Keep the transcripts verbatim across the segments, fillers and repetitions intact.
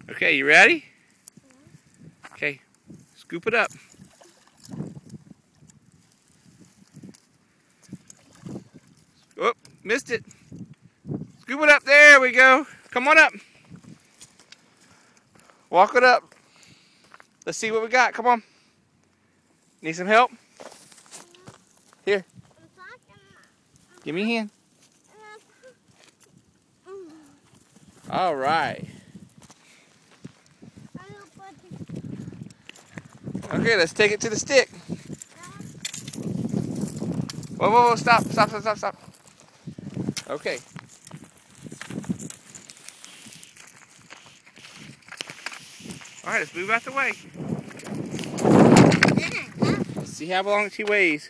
Okay, you ready? Okay, scoop it up. Oh, missed it. Scoop it up. There we go. Come on up. Walk it up. Let's see what we got. Come on. Need some help? Here. Give me a hand. All right. Okay, let's take it to the stick. Whoa, whoa, whoa, stop, stop, stop, stop, stop. Okay. All right, let's move out the way. Let's see how long she weighs.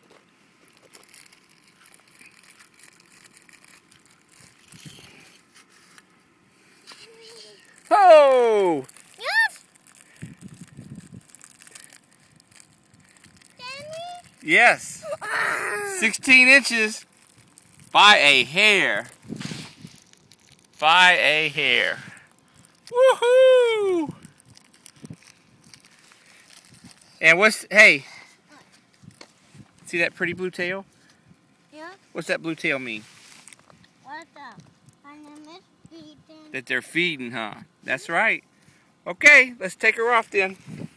Oh! Yes. Yes. sixteen inches by a hair. By a hair. Woohoo! And what's, hey, see that pretty blue tail? Yeah. What's that blue tail mean? What's up? My name is feeding. That they're feeding, huh? That's right. Okay, let's take her off then.